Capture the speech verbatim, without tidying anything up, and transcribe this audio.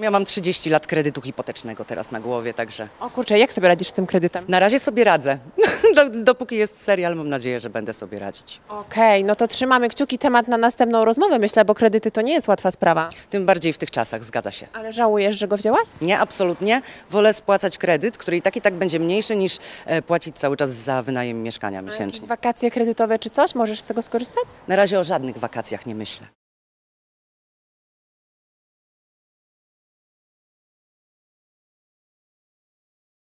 Ja mam trzydzieści lat kredytu hipotecznego teraz na głowie, także O kurczę, jak sobie radzisz z tym kredytem? na razie sobie radzę. Dopóki jest serial, mam nadzieję, że będę sobie radzić. Okej, no to trzymamy kciuki, temat na następną rozmowę, myślę, bo kredyty to nie jest łatwa sprawa. Tym bardziej w tych czasach, zgadza się. Ale żałujesz, że go wzięłaś? Nie, absolutnie. Wolę spłacać kredyt, który i tak i tak będzie mniejszy niż e, płacić cały czas za wynajem mieszkania Jakieś miesięcznie. wakacje kredytowe czy coś? Możesz z tego skorzystać? Na razie o żadnych wakacjach nie myślę.